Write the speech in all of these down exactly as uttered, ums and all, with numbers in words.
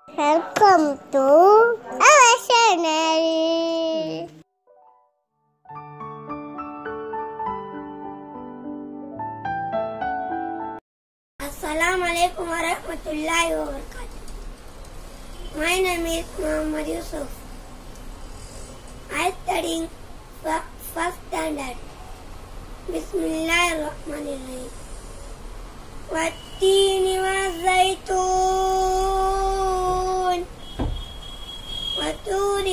Welcome to our channel. Assalamu alaikum wa rahmatullahi wa barakatuh. My name is M.Mohamed Yusuf. I am studying first standard. Bismillahirrahmanirrahim. والتين والزيتون وطور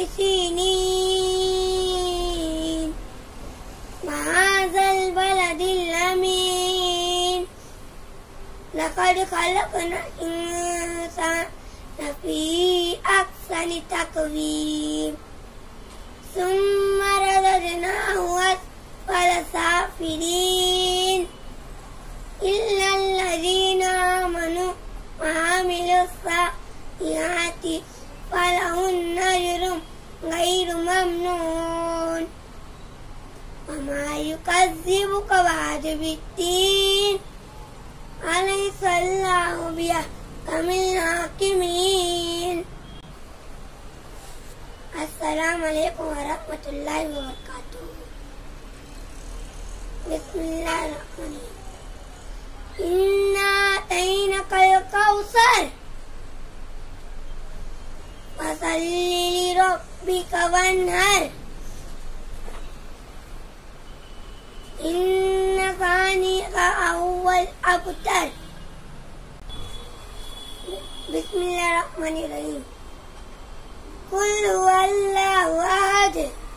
سينين وهذا البلد الأمين لقد خلقنا الإنسان في أحسن تقويم ثم رددناه أسفل سافلين إلا الذين آمنوا وعملوا الصالحات فلهم أجر غير ممنون وما يكذبك بعد بالدين أليس الله بأحكم الحاكمين. السلام عليكم ورحمة الله وبركاته. بسم الله الرحمن الرحيم. إنا أعطيناك الكوثر فصل لربك وانحر إن شانئك هو الأبتر. بسم الله الرحمن الرحيم. قل هو الله أحد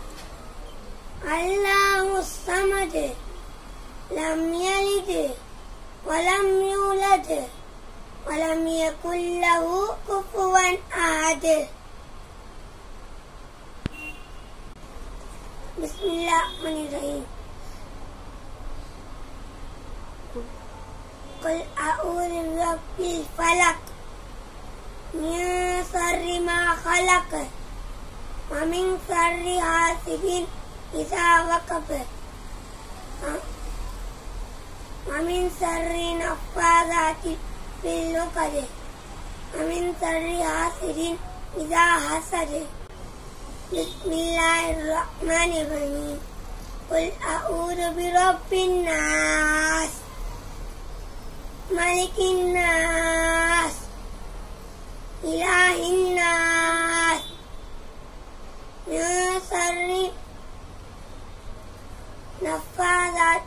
الله الصمد لم يلد ولم يولد ولم يكن له كفوا أحد. بسم الله الرحمن الرحيم. قل أعوذ برب الفلق من شر ما خلق ومن شر حاسد إذا وقب ومن شر النفاثات في العقد ومن شر حاسد إذا حسد. بسم الله الرحمن الرحيم. قل أعوذ برب الناس ملك الناس إله الناس من شر النفاثات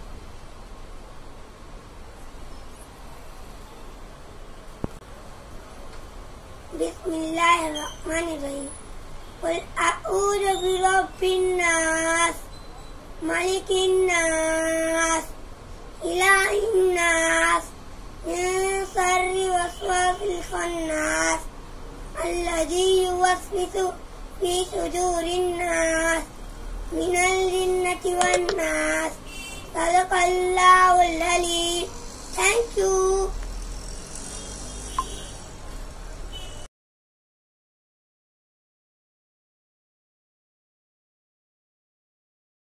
بسم الله الرحمن الرحيم. قل أعوذ برب الناس ملك الناس إله الناس من شر وسواس الخناس الذي يوسوس في صدور الناس من الجنة والناس. صدق الله العليم. Thank you.